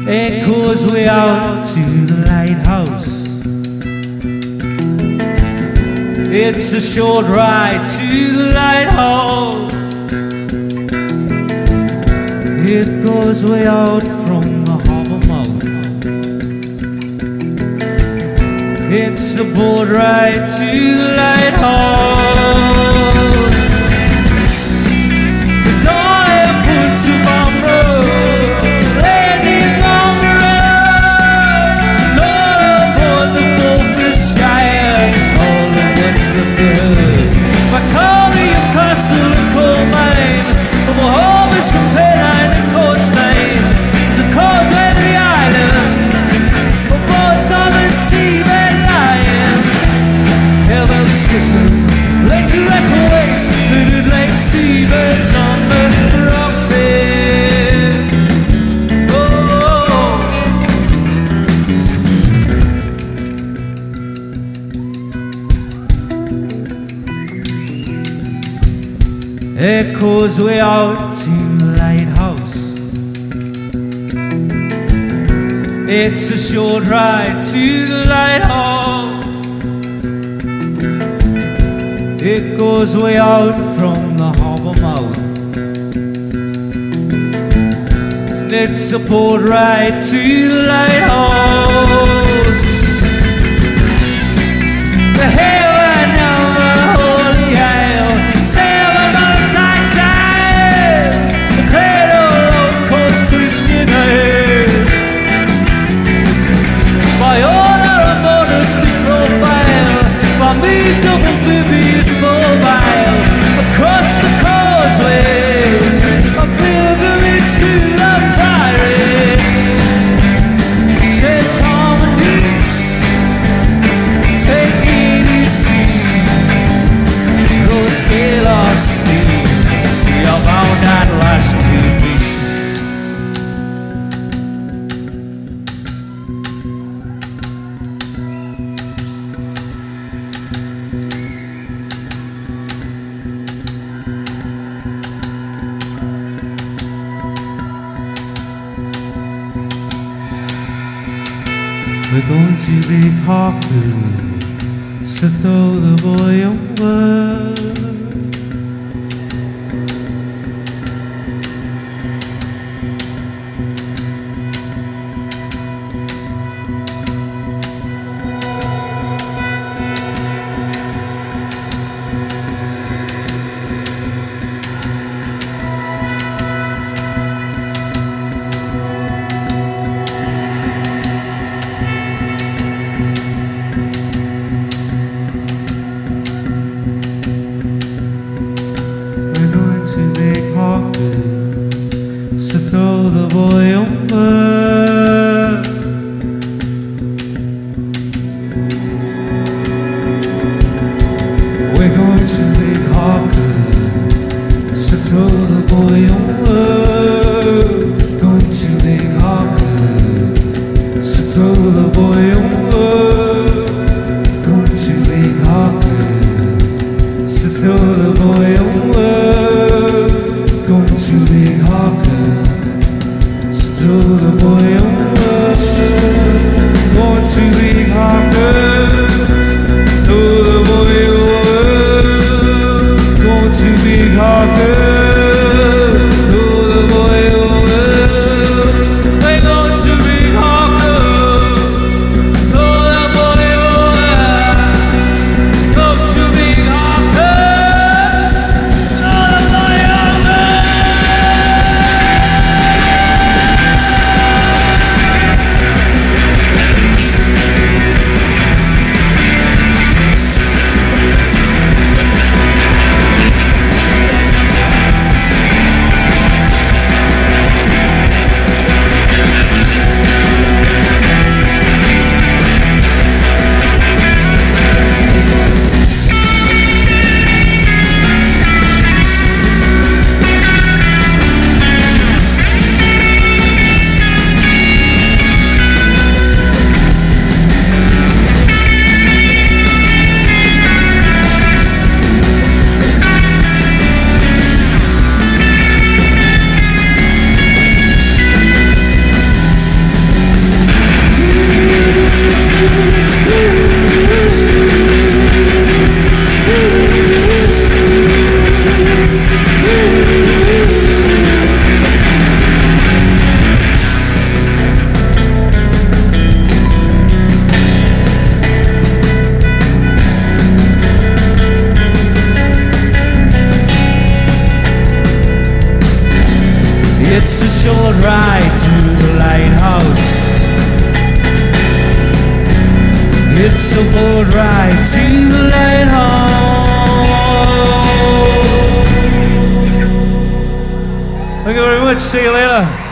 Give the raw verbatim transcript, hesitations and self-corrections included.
Echoes way out to the lighthouse. It's a short ride to the lighthouse. It goes way out from the harbor mouth. It's a boat ride to the lighthouse. The dawn and put tomorrow, landing on the road. Lord aboard the Forfarshire, all of what's the good. My Carly of Castle and coal mine, of a harvest from Pennine and coastline. It's a causeway to the island, for boats on the sea red lion. Heaven skipping, legs to echo waste, fitted like seabirds on the rock bed. Oh, echoes way out to the lighthouse. It's a short ride to the lighthouse. It goes way out from the harbor mouth. And it's a boat ride to the lighthouse. The hair right now, the holy isle, sailing on the tight tides, the cradle of coast Christian air. By order of modesty profile, by means of amphibious mobile, across the causeway, a pilgrimage to the priory. Take Tom and me, take E D C, go sail our steam, we are bound at last to be. We're going to Big Hawker, so throw the boy over. So throw the boy over. We're going to Big Hawker, so throw the boy over. Going to Big Hawker, so throw the boy over. Going to Big Hawker, so throw the boy over. Going to Big Hawker, throw the boy over. Going to Big Hawker, throw the boy over. Going to Big Hawker, throw the boy over. We're going to Big Hawker, short ride to the lighthouse. It's a boat ride to the lighthouse. Thank you very much. See you later.